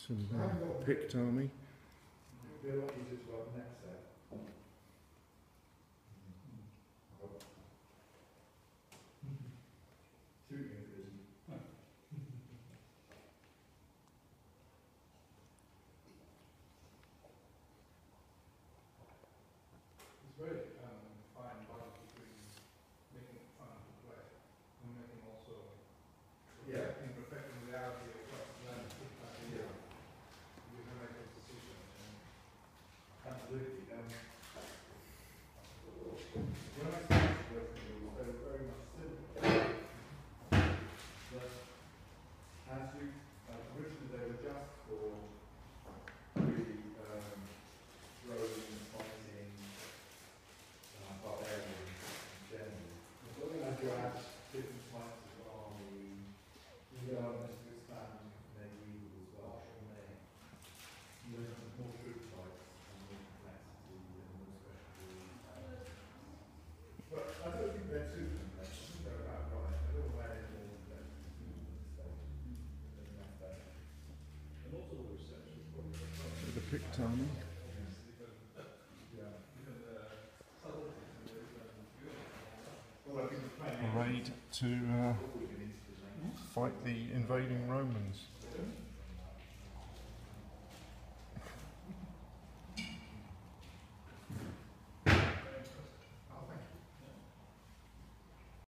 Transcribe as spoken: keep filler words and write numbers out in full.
Some uh, picked army. It'll be a lot easier to work next set. Shooting it isn't. It's very um, fine balance between making it fun to play and making also Yeah. in perfecting reality of what's then idea. Yeah. You can make those decisions. Absolutely. Um, when I started working, it was very, very much simple. But as you, uh, originally they were just for really um, rolling, fighting, uh, barbarians in general. But then as you add different types of army, you learn to expand medieval as well from there. You learn more troop types and more complexity and more special rules. But I don't think they're too complex. I think they're about right. I don't know why they're more complex at this stage. And also the reception is probably So the picked army. Yeah. Well, I think the plan Arrayed to uh, fight the invading Romans.